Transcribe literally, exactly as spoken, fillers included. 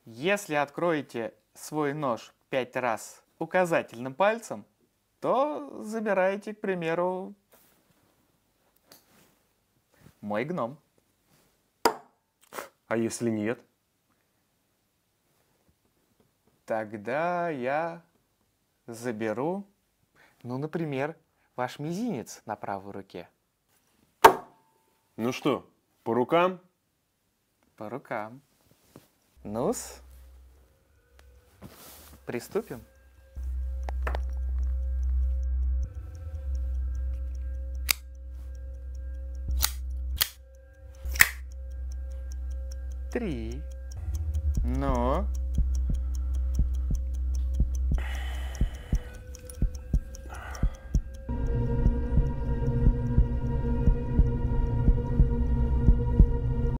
Если откроете свой нож пять раз указательным пальцем, то забираете, к примеру, мой гном. А если нет? Тогда я заберу, ну, например, ваш мизинец на правой руке. Ну что, по рукам? По рукам. Ну-с, приступим. Три. Ну?